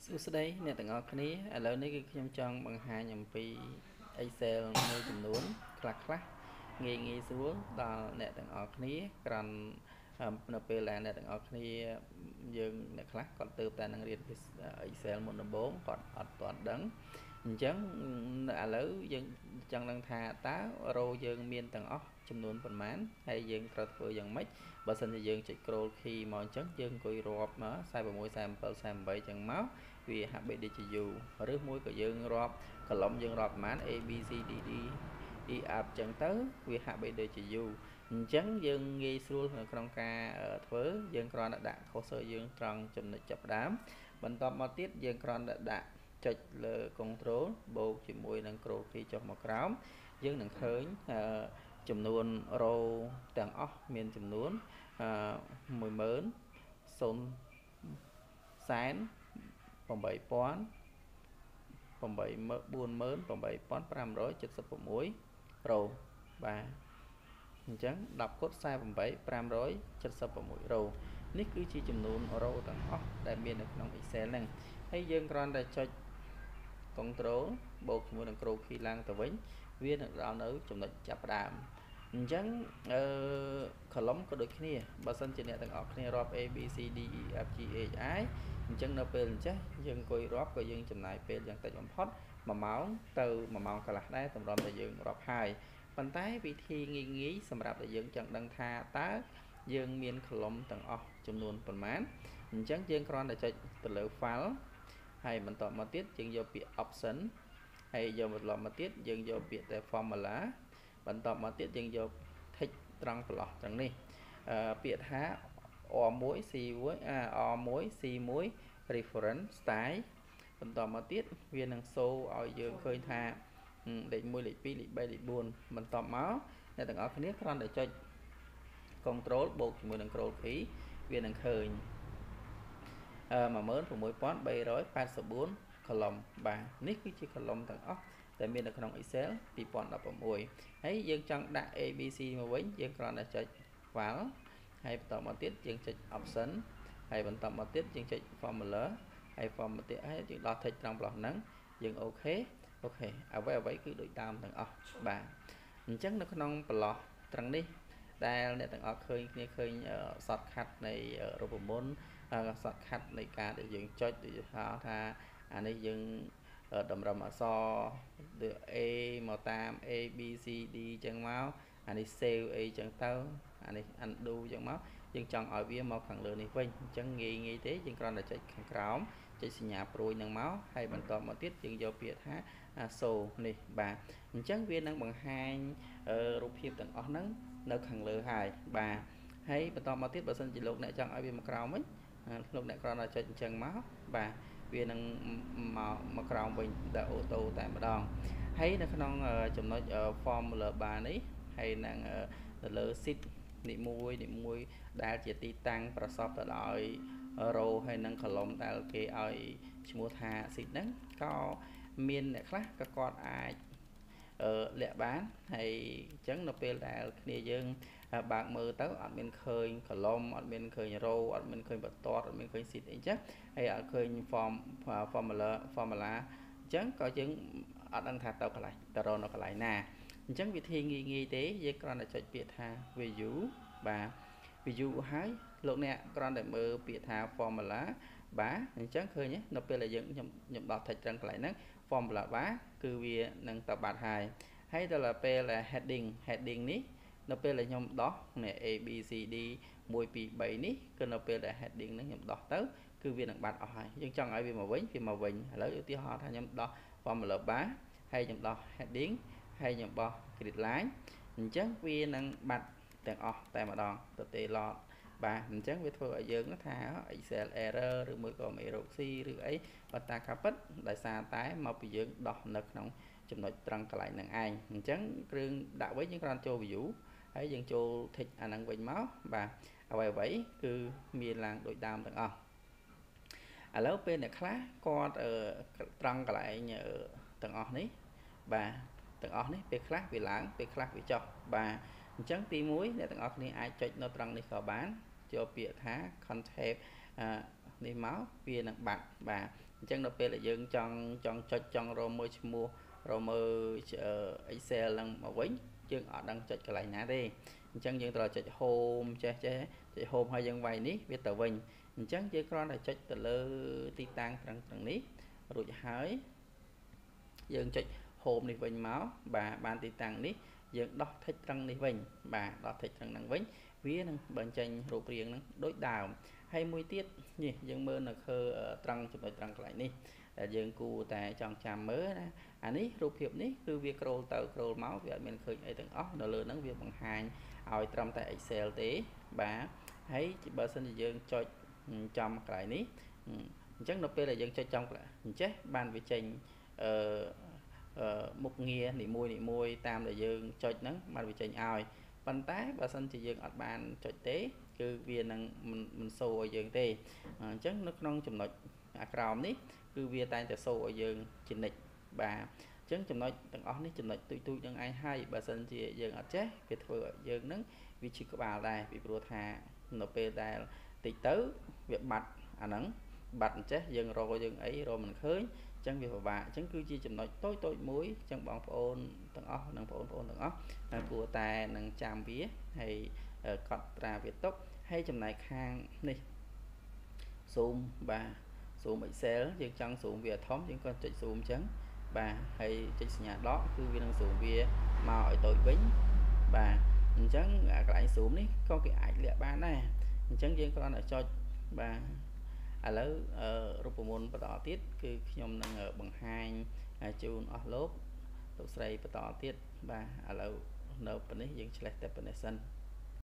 ស្ដីអ្នកទាំងអស់គ្នាឥឡូវនេះគឺខ្ញុំចង់បង្ហាញអំពី Excel មួយចំនួនខ្លះងាយស្រួលដល់អ្នកទាំងអស់គ្នាក្រំនៅពេលដែលអ្នកទាំងអស់គ្នាយើងអ្នកខ្លះគាត់ទើបតែនឹងរៀន Excel មុនដំបូងគាត់អត់ទាន់ដឹងអញ្ចឹងឥឡូវយើងចង់ដឹងថាតើរ៉ូយើងមានទាំងអស់ចំនួនប៉ុន្មានហើយយើងត្រូវធ្វើយ៉ាងម៉េចបើសិនជាយើងចុច scroll key មកអញ្ចឹងយើងអង្គុយរាប់មក46 47 48អញ្ចឹងមកវាហាក់បីដូចជាយូរឬមួយក៏យើងរាប់កន្លំយើងរាប់ប្រហែល A B C D D E F អញ្ចឹងទៅវាហាក់បីដូចជាយូអញ្ចឹងយើងងាយស្រួលនៅក្នុងការធ្វើយើងគ្រាន់តែដាក់ cursor យើងត្រង់ចំណុចចាប់ផ្ដើមបន្ទាប់មកទៀតយើងគ្រាន់តែដាក់ចុចលើ control បូកជាមួយនឹង scroll key ចុះមកក្រោមយើងនឹងឃើញចំនួន row ទាំងអស់មានចំនួន10000 48576 row បាទអញ្ចឹង10 គុណ 48 576 row នេះគឺជាចំនួន row ទាំងអស់ដែលមាននៅក្នុង Excel ហ្នឹងហើយយើងគ្រាន់តែចុច control បូកជាមួយនឹង scroll key ឡើងទៅវិញវានឹងដល់នៅចំណុចចាប់ផ្ដើមអញ្ចឹងcolumn ក៏ដូចគ្នាបើសិនជាអ្នកទាំងអស់គ្នារាប់ A B C D E F G H I អញ្ចឹងនៅពេលអញ្ចេះយើងអង្គុយរាប់ក៏យើងចំណាយពេលយ៉ាងតិចបំផុត1ម៉ោងទៅ1ម៉ោងកន្លះដែរតម្រាំតែយើងរាប់ហើយប៉ុន្តែវិធីងាយសម្រាប់តែយើងចង់ដឹងថាតើយើងមាន column ទាំងអស់ចំនួនប៉ុន្មានអញ្ចឹងយើងគ្រាន់តែចុចទៅលើ file ហើយបន្តមកទៀតយើងយកពាក្យ option ហើយយកបន្ទាប់មកទៀតយើងយកពាក្យតែ formula បន្តមកទៀតយើងយក text ត្រង់ប្រឡោះត្រង់នេះពាក្យថា R1 C1 R1 C1 reference style បន្តមកទៀតវានឹងសូឲ្យយើងឃើញថាលេខ1លេខ2លេខ3លេខ4បន្តមកអ្នកទាំងអស់គ្នាគ្រាន់តែចុច control បូកជាមួយនឹង scroll key វានឹងឃើញ16384 column បាទនេះគឺជា column ទាំងអស់ដែលមាននៅក្នុង Excel 2016ហើយយើងចង់ដាក់ ABC មកវិញយើងគ្រាន់តែចុច file ហើយបន្តមកទៀតយើងចុច option ហើយបន្តមកទៀតយើងចុច formula ហើយ form មកទៀតហើយយើងដោះ text ត្រង់ប្លោះហ្នឹងយើងអូខេអ្វីគឺដូចតាមទាំងអស់បាទអញ្ចឹងនៅក្នុងប្លោះត្រង់នេះដែលអ្នកទាំងអស់ឃើញគ្នាឃើញ shortcut នៃរូបមន្តshortcut នៃការដែលយើងចុចដូចថាអានេះយើងតម្រុំអក្សរ A មកតាម A B C D ចឹងមកអានេះ save អីចឹងទៅអានេះ undo ចឹងមកយើងចង់ឲ្យវាមកខាងលើនេះវិញអញ្ចឹងងាយទេយើងគ្រាន់តែចុចខាងក្រោមចុចសញ្ញាព្រួយនឹងមកហើយបន្តមកទៀតយើងយកពាក្យថា show នេះបាទអញ្ចឹងវានឹងបង្ហាញរូបភាពទាំងអស់ហ្នឹងនៅខាងលើហើយបាទហើយបន្តមកទៀតបើសិនជាលោកអ្នកចង់ឲ្យវាមកក្រោមវិញលោកអ្នកគ្រាន់តែចុចអញ្ចឹងមកបាទវានឹងមកក្រោមវិញដែលអូតូតែម្ដងហើយនៅក្នុងចំណុច formula bar នេះហើយនឹងនៅលើ sheet នីមួយដែលជាទីតាំងប្រសពទៅដោយ row ហើយនឹង column ដែលគេឲ្យឈ្មោះថា sheet ហ្នឹងក៏មានអ្នកខ្លះក៏គាត់អាចលាក់បានហើយអញ្ចឹងនៅពេលដែលគ្នាយើងបើកមើលទៅអត់មានឃើញ column អត់មានឃើញ row អត់មានឃើញបន្ទាត់អត់មានឃើញ sheet អីចឹងហើយអត់ឃើញ formula អញ្ចឹងក៏យើងអត់ដឹងថាទៅកន្លែងទៅរកនៅកន្លែងណាអញ្ចឹងវិធីងាយទេយើងគ្រាន់តែចុចពាក្យថា view បាទ view ហើយលោកអ្នកគ្រាន់តែមើលពាក្យថា formula បាទអញ្ចឹងឃើញនៅពេលដែលខ្ញុំដោះ text ត្រឹងកន្លែងហ្នឹង formula បាទគឺវានឹងទៅបាត់ហើយដល់ពេល heading នេះនៅពេលដែលខ្ញុំដោះនៃ A B C D 1 2 3នេះគឺនៅពេលដែល heading ហ្នឹងខ្ញុំដោះទៅគឺវានឹងបាត់អស់ហើយយើងចង់ឲ្យវាមកវិញឥឡូវឧទាហរណ៍ថាខ្ញុំដោះ formula bar ហើយខ្ញុំដោះ heading ហើយខ្ញុំបោះ grid line អញ្ចឹងវានឹងបាត់ទាំងអស់តែម្ដងទៅទេឡតបាទអញ្ចឹងវាធ្វើឲ្យយើងថា Excel error ឬមួយក៏មេរោគ C ឬអីបើតាការពិតដោយសារតែមកពីយើងដោះនៅក្នុងចំណុចត្រង់កន្លែងហ្នឹងឯងអញ្ចឹងគ្រឿងដាក់វិញយើងគ្រាន់ចូល view ហើយយើងចូល text អាហ្នឹងវិញមកបាទអ្វីគឺមានឡើងដូចដើមទាំងអស់ឥឡូវពេលអ្នកខ្លះគាត់ត្រង់កន្លែងទាំងអស់នេះបាទទាំងអស់នេះពេលខ្លះវាឡើងពេលខ្លះវាចុះបាទអញ្ចឹងទី1អ្នកទាំងអស់គ្នាអាចចុចនៅត្រង់នេះក៏បានចូលពាក្យថា content នេះមកវានឹងបាត់បាទអញ្ចឹងដល់ពេលដែលយើងចង់ចុចចង់រកមើលឈ្មោះរកមើល Excel ហ្នឹងមកវិញយើងអត់ដឹងចុចកន្លែងណាទេអញ្ចឹងយើងត្រូវចុច Home ចេះចុច Home ហើយយើងវាយនេះវាទៅវិញអញ្ចឹងយើងគ្រាន់តែចុចទៅលើទីតាំងត្រង់នេះរួចហើយយើងចុច Home នេះវិញមកបាទបានទីតាំងនេះយើងដោះ text ត្រង់នេះវិញបាទដោះ text ត្រង់ហ្នឹងវិញវានឹងបញ្ចេញរូបរាងហ្នឹងដូចដើមហើយមួយទៀតនេះយើងមើលនៅគឺត្រង់ចំណុចត្រង់កន្លែងនេះដែលយើងគួរតែចងចាំមើលណាអានេះរូបភាពនេះគឺវា scroll ទៅ scroll មកវាអត់មានឃើញអីទាំងអស់នៅលើហ្នឹងវាបង្ហាញឲ្យត្រឹមតែ Excel ទេបាទហើយបើសិនជាយើងចុចចំកន្លែងនេះអញ្ចឹងនៅពេលដែលយើងចុចចំកន្លែងអញ្ចេះបានវាចេញមុខងារនីមួយតាមដែលយើងចុចហ្នឹងបានវាចេញឲ្យប៉ុន្តែបើសិនជាយើងអត់បានចុចទេគឺវានឹងមិនសូឲ្យយើងទេអញ្ចឹងនៅក្នុងចំណុចអាក្រោមនេះគឺវាតែងតែសូឲ្យយើងជានិច្ចបាទអញ្ចឹងចំណុចទាំងអស់នេះចំណុចទូចនឹងឯងហើយបើសិនជាយើងអត់ចេះវាធ្វើឲ្យយើងនឹងវាឈឺក្បាលដែរពីព្រោះថានៅពេលដែលតិចទៅវាបាត់អាហ្នឹងបាត់អញ្ចេះយើងរកយើងអីរកមិនឃើញអញ្ចឹងវាពិបាកអញ្ចឹងគឺជាចំណុចតូចមួយអញ្ចឹងបងប្អូនទាំងអស់និងបងប្អូនទាំងអស់គួរតែនឹងចាំវាហើយកត់ត្រាវាទុកហើយចំណែកខាងនេះ zoom បាទ zoom Excel យើងចង់ zoom វាធំយើងក៏ចុច zoom អញ្ចឹងបាទហើយចុចសញ្ញាដកគឺវានឹង zoom វាមកឲ្យតូចវិញបាទអញ្ចឹងកន្លែង zoom នេះក៏គេអាចលាក់បានដែរអញ្ចឹងយើងគ្រាន់តែចុចបាទឥឡូវរូបមន្តបន្តទៀតគឺខ្ញុំនឹងបង្ហាញជូនអស់លោកស្រីបន្តទៀតបាទឥឡូវនៅពេលនេះយើងឆ្លេះតែប៉ុណ្ណេះសិន